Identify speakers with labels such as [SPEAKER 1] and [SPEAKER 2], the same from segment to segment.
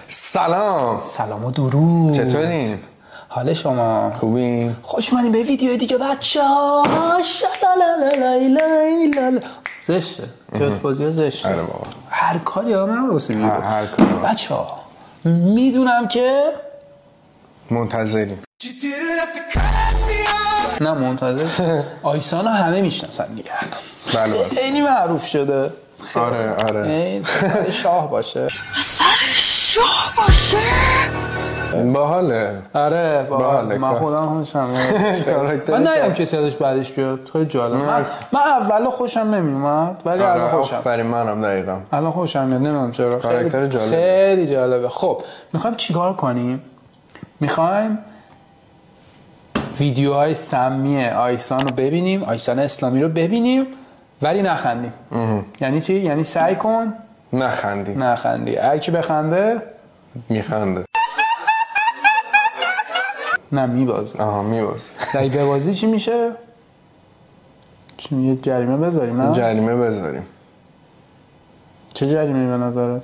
[SPEAKER 1] سلام.
[SPEAKER 2] سلام و درود.
[SPEAKER 1] چطورین؟
[SPEAKER 2] حال شما؟
[SPEAKER 1] خوبین؟
[SPEAKER 2] خوش اومدین به ویدیو دیگه بچه‌ها. زشته. جات بازی زشته.
[SPEAKER 1] آره بابا.
[SPEAKER 2] هر کاری من واسه میگم.
[SPEAKER 1] هر کاری.
[SPEAKER 2] بچه‌ها میدونم که
[SPEAKER 1] منتظریم.
[SPEAKER 2] نه منتظر. آیسان همه میشناسن دیگه.
[SPEAKER 1] بله.
[SPEAKER 2] خیلی معروف شده.
[SPEAKER 1] آره.
[SPEAKER 2] سر شاه باشه. سر شاه باشه.
[SPEAKER 1] باحاله.
[SPEAKER 2] آره باحاله. من خودم خوشم میاد. من نمیدونم کسی ازش بعدش بیاد. خیلی جالب. من اول خوشم نمیومد ولی الان خوشم.
[SPEAKER 1] آفرین منم دقیقاً.
[SPEAKER 2] الان خوشم میاد نمیدونم چرا. خیلی جالبه. خب میخوایم چیکار کنیم؟ میخوایم ویدیوهای سمی آیسان رو ببینیم، آیسان اسلامی رو ببینیم ولی نخندیم. یعنی چی؟ یعنی سعی کن نخندی. هر کی بخنده
[SPEAKER 1] میخنده.
[SPEAKER 2] نه میبازه.
[SPEAKER 1] میبازه.
[SPEAKER 2] اگه ببازی چی میشه؟ یه جریمه بذاریم نه؟
[SPEAKER 1] جریمه بذاریم.
[SPEAKER 2] چه جریمه به نظره؟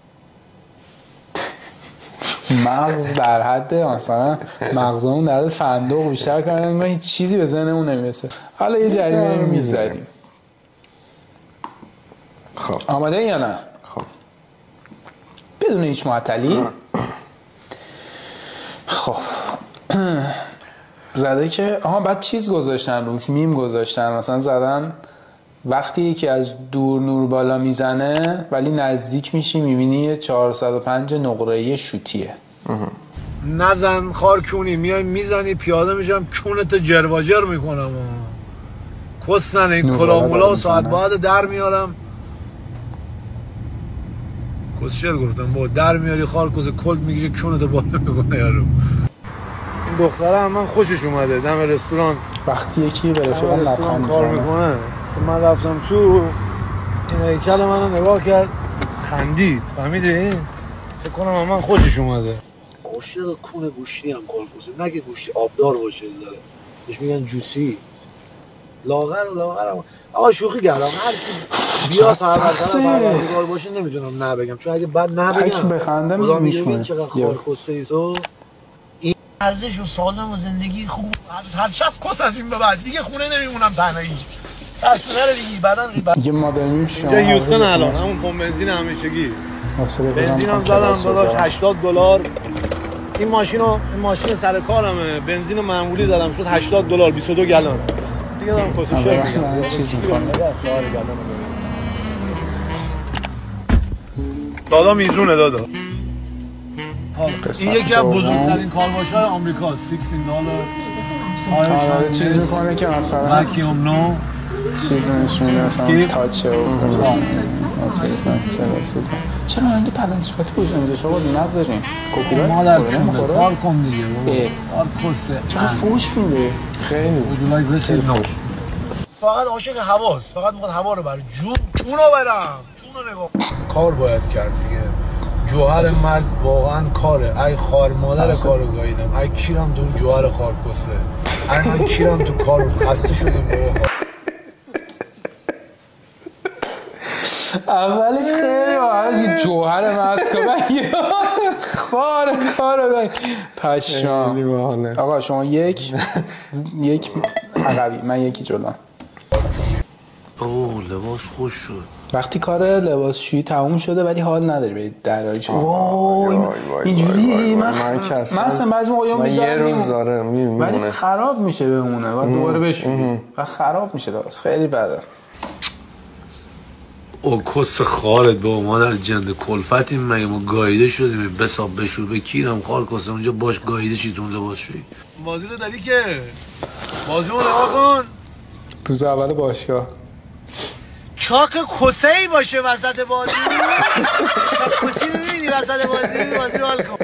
[SPEAKER 2] مغز در حد مثلا مغزمون در حد فندق بیشتر کردن ما هیچ چیزی به ذهنمون نمیرسه. حالا یه جریمه میذاریم.
[SPEAKER 1] خب
[SPEAKER 2] آماده یا نه؟
[SPEAKER 1] خب
[SPEAKER 2] بدون هیچ معطلی. خب زده که بعد چیز گذاشتن روش، میم گذاشتن، مثلا زدن وقتی که از دور نور بالا میزنه ولی نزدیک میشی میبینی 405 نقره‌ای شوتیه.
[SPEAKER 3] نزن خارکونی میای میزنی پیاده میشم کونت جرواجر میکنم. کسنن این کلامولا و ساعت بعد در میارم. کسشر گفتم با در میاری خارکوز کلد میگیشه کونت بالا میکنه یارو. این دختره هم من خوشش اومده دم رستوران
[SPEAKER 2] وقتی یکی به رفیقم لبخند
[SPEAKER 3] کار میکنه. من رفتم تو این هیکل منو نگاه کرد خندید. فهمیدی؟ فکر کنم من خوشش اومده. عاشق کون گوشتی هم خارکوزه. نه که گوشتی آبدار باشه داره. بهش میگن جوسی. لاغر هم آقا شوخی کردم. هر کی بیا پروردگار باشه نمیتونم نه بگم چون اگه بعد نه بگم
[SPEAKER 2] بخندم میشونه.
[SPEAKER 3] چقدر خارکوسته ای تو. این ارزش و سالم و زندگی خوب هر شب کس از این به بعد دیگه خونه نمیمونم تنهایی. ترسونه رو دیگه بعدن
[SPEAKER 2] دیگه مادر میشه.
[SPEAKER 3] اینجا هیوستن الان همون پمپ بنزین همیشگی. بنزین هم زدم داداش $80. این ماشین سر کارمه. بنزین معمولی زدم شد $80 22 گالون. دیگه دارم کسوشر
[SPEAKER 2] چیز میکنه.
[SPEAKER 3] دادا میزونه دادا. این یکی از بزرگترین کارباش‌های آمریکاست. $16.
[SPEAKER 2] چیز میکنه که مثلا
[SPEAKER 3] واکیوم نو
[SPEAKER 2] چیز نشونه مثلا تاچه و چرا من پلنگ صورتی گوشه میزش آقا نذاریم کپی رایت
[SPEAKER 3] مادر چونده کار کن دیگه کار کسته
[SPEAKER 2] چقدر فوش میده خیلی
[SPEAKER 3] وجولای گرسید نوش. فقط عاشق هواست. فقط میخواد هوا رو بره. چونو برم چونو نگاه کار باید کرد دیگه. جوهر مرد واقعا کاره. ای خار مادر کارو گاییدم. ای کیرم تو جوهر خار کسته. ای کیرم تو کار خسته شدیم بابا.
[SPEAKER 2] اولش خیلی واقعا جوهر مرد که خار کارو پشمام. آقا شما یک عقبی من یکی جلو.
[SPEAKER 3] لباس خوش شد.
[SPEAKER 2] وقتی کار لباسشویی تموم شده ولی حال نداری برید درایش. اینجوری من اصلا بعضی موقع میذارم ولی خراب میشه بمونه و دوباره بشوری و خراب میشه. لباس خیلی بده.
[SPEAKER 3] او کس خارت با مادر جنده کلفتیم مگه ما گاییده شدیم بساب بشور بکیرم خار کسه اونجا باش گاییده شیتون لباس شوی. بازی رو داری که بازی رو نگاه کن.
[SPEAKER 2] روز اول باشگاه
[SPEAKER 3] چاک کسه ای باشه وسط بازی. چاک کسی میبینی وسط بازی رو حال کن.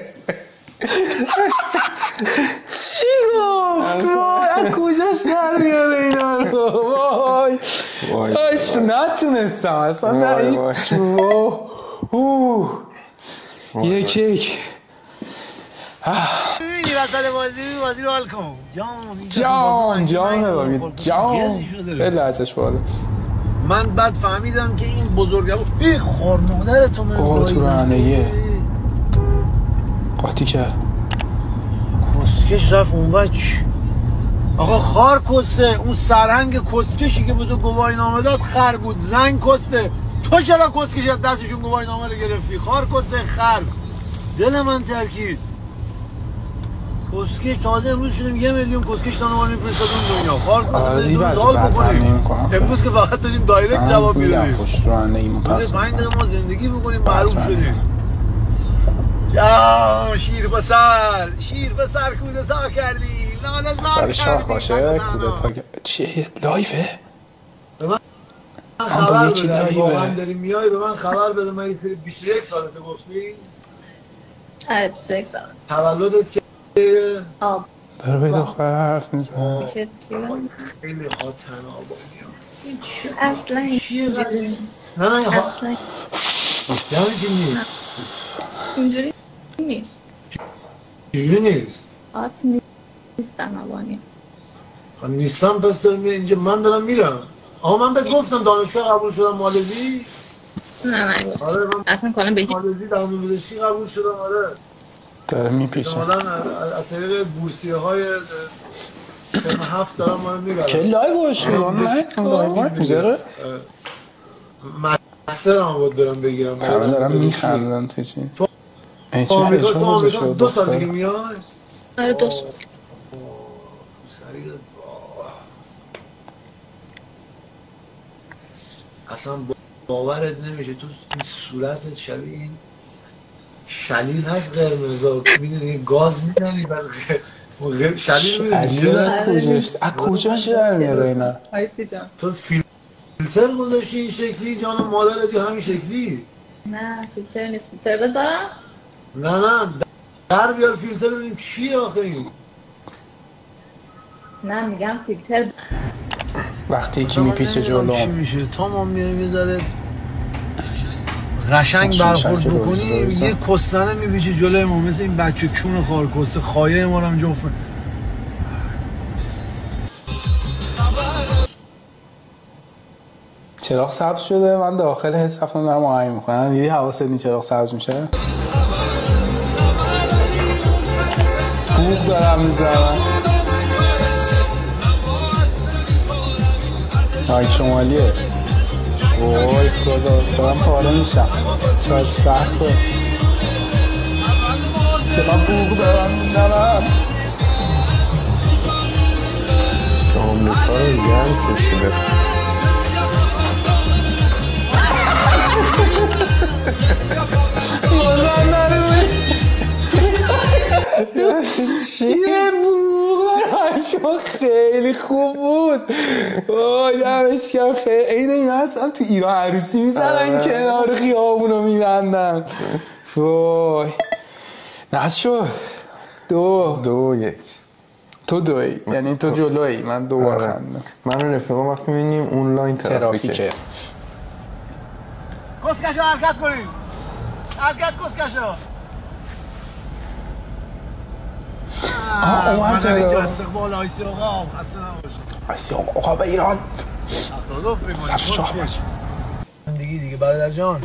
[SPEAKER 2] چی گفت؟ وای کجاش در میاره اینا رو. وای نتونستم اصلا یک
[SPEAKER 3] میبینی وسط بازی رو حال کن.
[SPEAKER 2] جان خیلی لحظش بالا.
[SPEAKER 3] من بعد فهمیدم که این بزرگه این خار مادر تو من
[SPEAKER 2] تو رانهیه قاطی کرد.
[SPEAKER 3] کسکش رفت اونور. آقا خار کسه، اون سرهنگ کسکشی که به تو گواهی نامه داد خر بود. زنگ کسته، تو چرا کسکش از دستشون گواهی نامه رو گرفتی؟ خار کسه خر. دل من ترکید. کسکش تازه امروز شدیم 1 میلیون کسکش تانوار میفرستادون دنیا. خار کسه بدون سال بکنیم. امروز که فقط داریم دایرکت جواب میدیم.
[SPEAKER 2] پشت رانندگی متاسفم.
[SPEAKER 3] 5 دقیقه ما زندگی بکنیم معروف شدیم. یا شیر پسر کودتا کردی. لاله زار
[SPEAKER 2] شاه باشه کودتا چیه؟ لایفه؟
[SPEAKER 3] به من
[SPEAKER 2] خبر بده.
[SPEAKER 3] واقعا داری میای به من خبر بده. من 21 سالته گفتی؟
[SPEAKER 4] آره 21 سال.
[SPEAKER 3] تولدت که
[SPEAKER 2] داره به دختر حرف میزنه.
[SPEAKER 4] میشه
[SPEAKER 3] خیلی خاطن آبانی
[SPEAKER 4] اصلا اینجوری
[SPEAKER 3] نه
[SPEAKER 4] اصلا
[SPEAKER 3] یعنی چی نیست؟
[SPEAKER 4] اینجوری نیست.
[SPEAKER 3] چجوری نیست؟
[SPEAKER 4] آت نیستن آبانی.
[SPEAKER 3] خب نیستم پس دارم اینجا من دارم میرم. آها من بهت گفتم دانشگاه قبول شدم مالزی.
[SPEAKER 4] نه
[SPEAKER 3] آره من
[SPEAKER 4] اصلا کنم به
[SPEAKER 3] مالزی دانشگاهی قبول شدم. آره
[SPEAKER 2] داره میپیشه.
[SPEAKER 3] مثلا از طریق بورسیه های ترم 7 دارم من میرم.
[SPEAKER 2] که لایو باشه لایو میذاره؟
[SPEAKER 3] مستر هم بود برم بگیرم.
[SPEAKER 2] همه دارم میخندن تو چی؟
[SPEAKER 3] تو آمریکا 2 سال دیگه میای؟
[SPEAKER 4] آره 2 سال.
[SPEAKER 3] اصلا باورت نمیشه تو این صورتت شبیه این شلیل هست قرمزا. میدونی گاز میدنی بعد شلیل میدونی
[SPEAKER 2] از کجاش در میاره اینا؟
[SPEAKER 4] آیستی جان
[SPEAKER 3] تو فیلتر گذاشتی این شکلی جان مادرت یا همین شکلی؟
[SPEAKER 4] نه فیلتر نیست. فیلتر دارم؟
[SPEAKER 3] نه در بیار فیلتر ببینیم چیه آخه این.
[SPEAKER 4] نه میگم فیلتر
[SPEAKER 2] وقتی که میپیچه جلو
[SPEAKER 3] چی میشه تا ما میذاره قشنگ برخورد بکنیم یه کستنه میپیچه جلوی ما مثل این بچه کون خارکسته خایه ما رو هم جفت.
[SPEAKER 2] چراغ سبز شده. من داخل حس رفتم دارم آهنگ میکنم. دیدی حواست نی چراغ سبز میشه؟ بوق دارم میزنم. آی شمالیه. وای خدا دارم پاره میشم. چرا سخته. چرا بوق دارم میزنم.
[SPEAKER 1] آمریکا رو گرم کشیده.
[SPEAKER 2] مازن نروی چیه بوغ شما خیلی خوب بود. وای دمش کم خیلی اینه این هستم تو ایران عروسی میزنن کنار خیابونو میبندن. وای نهست شد 2-1 تو 2 یعنی تو جلوی من 2 بار خندم.
[SPEAKER 1] من و رفیقم وقتی میبینیم اونلاین ترافیکه.
[SPEAKER 3] کسکشو حرکت کنیم. حرکت کسکشو.
[SPEAKER 2] اومد چرا؟
[SPEAKER 3] اینجا استقبال آیسی آقا. اصلا نباشه.
[SPEAKER 2] آیسی آقا به ایران.
[SPEAKER 3] تصادف میکنیم.
[SPEAKER 2] صف شاه باشه.
[SPEAKER 3] دیگه برادر جان.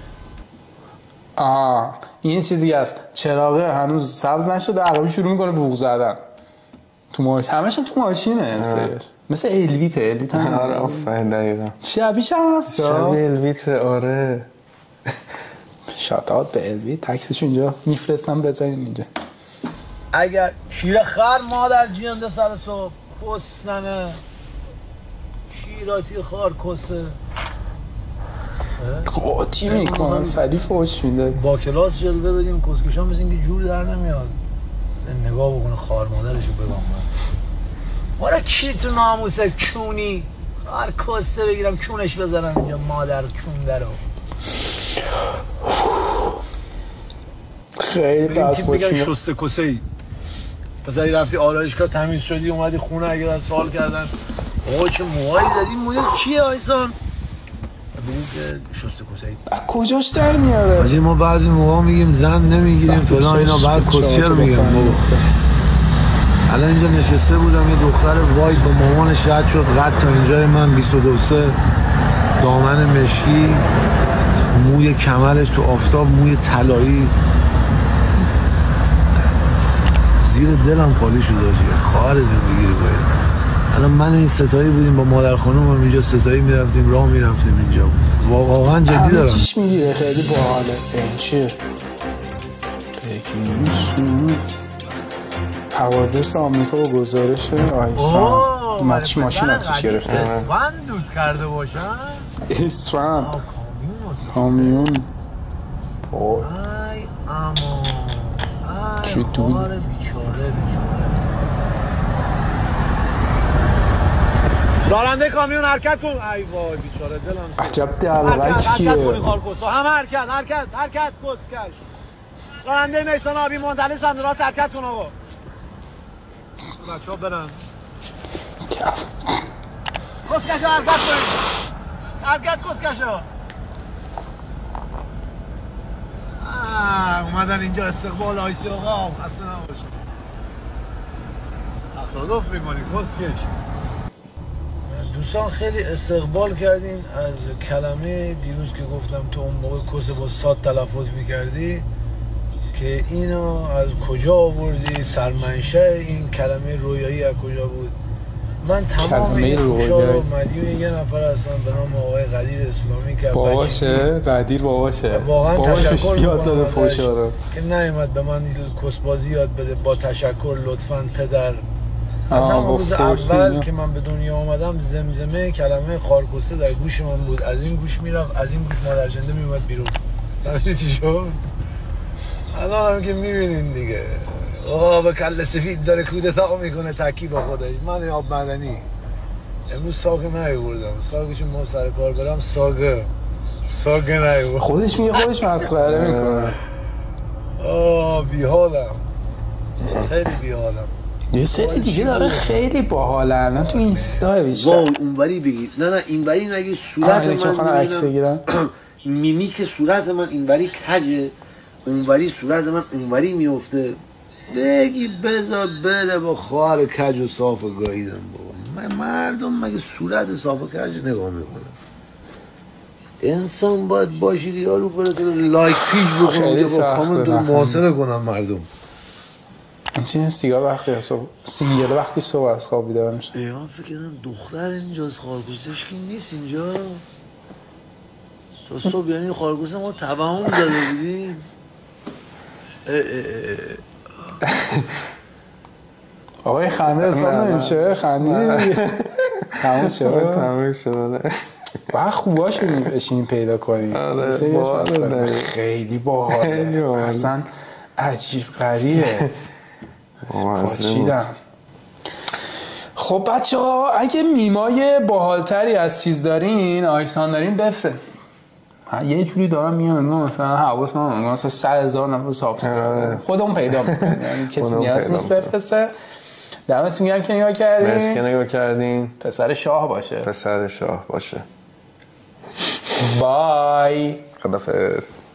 [SPEAKER 2] این چیزی هست. چراغه هنوز سبز نشده عقبی شروع میکنه بوق زدن. تو ماشین همش تو ماشینه مثل الویت
[SPEAKER 1] آره آفرین دقیقا
[SPEAKER 2] شبیش هم هست
[SPEAKER 1] شبیه الویت. آره
[SPEAKER 2] شاتات به الویت تکسش اینجا میفرستم بزنین اینجا.
[SPEAKER 3] اگر شیر خر مادر جیانده سر صبح کسنه شیراتی خار کسه
[SPEAKER 2] قاطی میکنم سریع فوش میده.
[SPEAKER 3] با کلاس جلوه بدیم کسکشان مثل اینکه جور در نمیاد. نگاه بکنه خار مادرشو بگم مارا کی تو ناموسه کونی خار کسه بگیرم کونش بزنم اینجا مادر کون درو.
[SPEAKER 2] خیلی بد خوش میاد.
[SPEAKER 3] شسته کسه ای پسری رفتی آرایشگاه تمیز شدی اومدی خونه اگه از سوال کردن آقا چه موهایی زدی موی چیه آیسان بگیم که شسته کسه ای
[SPEAKER 2] از کجاش در میاره؟
[SPEAKER 3] حاجی ما بعضی موقع میگیم زن نمیگیریم فلان اینا بعد کسیه رو میگم الان اینجا نشسته بودم یه دختر وای با مامانش رد شد قد تا اینجای من 22 دامن مشکی موی کمرش تو آفتاب موی طلایی زیر دلم خالی شد آجی. خواهر زندگی رو باید الان من این ستایی بودیم با مادر خانومم اینجا ستایی میرفتیم راه میرفتیم اینجا. واقعا جدی دارم.
[SPEAKER 2] چیش میگیره خیلی باحاله. این چیه؟ حوادث آمریکا با گزارش آیسان ماتش ماشین آتیش گرفته.
[SPEAKER 3] اسفند دود کرده باشن.
[SPEAKER 2] اسفند کامیون.
[SPEAKER 3] ای اما
[SPEAKER 2] چی دود؟
[SPEAKER 3] بیچاره راننده کامیون حرکت کن. ای وای بیچاره دلم.
[SPEAKER 2] عجب دلغکیه.
[SPEAKER 3] حرکت کنی خارکوسا. همه حرکت کسکش. راننده میسان آبی منزل سمت راست حرکت کن آقا. بچه‌ها برن. کسکشا حرکت کن. حرکت کسکشا. اومدن اینجا استقبال آیسی آقا. اصلا نباشه. تصادف میکنی کسکش. دوستان خیلی استقبال کردین از کلمه دیروز که گفتم تو اون موقع کس با صاد تلفظ میکردی که اینو از کجا آوردی، سرمنشأ این کلمه رویایی از کجا بود. من تمام این خوشا رو مدیون یه نفر هستم به نام آقای قدیر اسلامی که
[SPEAKER 2] باباشه. قدیر باباشه.
[SPEAKER 3] واقعا تشکر
[SPEAKER 2] یاد داده فوشا رو
[SPEAKER 3] که نیومد به من کسبازی یاد بده. با تشکر لطفاً پدر. از همون روز اول که من به دنیا آمدم زمزمه کلمه خارکوسه در گوش من بود. از این گوش میرفت از این گوش مادرجنده میومد بیرون. فهمیدی چی شد؟ الان هم که میبینین دیگه آقا به کله سفید داره کودتا میکنه تکی با خودش. من آب معدنی امروز ساگ نیاوردم. ساگ چون ما سر کار برم ساگ نیاوردم.
[SPEAKER 2] خودش میگه خودش مسخره میکنه.
[SPEAKER 3] بیحالم خیلی بیحالم.
[SPEAKER 2] یه سری دیگه داره خیلی باحالن. نه تو اینستا بیشتر.
[SPEAKER 3] وای اونوری بگید. نه اینوری نگی. صورت من
[SPEAKER 2] عکس بگیرم.
[SPEAKER 3] میمیک صورت من اینوری کجه اونوری صورت من اونوری میفته. بگی بذار بره با خواهر کج و صاف و گاهیدم بابا. مردم مگه صورت صاف و کج نگاه میکنه؟ انسان باید باشید یارو کنه تو لایک پیش بکنه با کامنت رو محاصره کنم مردم.
[SPEAKER 2] این سیگار وقتی از صبح سینگل وقتی صبح از خواب بیدار میشه.
[SPEAKER 3] من فکر کردم دختر اینجاست خارکوسش که نیست اینجا. تا صبح یعنی خارکوسه ما توهم داده بودیم.
[SPEAKER 2] آقای خنده حساب نمیشه. خندی دیگه تموم
[SPEAKER 1] شده.
[SPEAKER 2] باید خوبا شدیم بشینیم پیدا کنیم. خیلی باحاله. اصلا عجیب غریبه. پاچیدم. خب بچه ها اگه میمای باحالتری از چیز دارین آیسان دارین بفرست. من یه جوری دارم میام انگار مثلا حواس من انگار مثلا 100,000 نفر حساب خودمون پیدا میکنیم. یعنی کسی نیاز نیست بفرسته. دمتون گرم که نگاه کردین.
[SPEAKER 1] مرسی که نگاه کردین.
[SPEAKER 2] پسر شاه باشه.
[SPEAKER 1] بای.
[SPEAKER 2] خدافظ.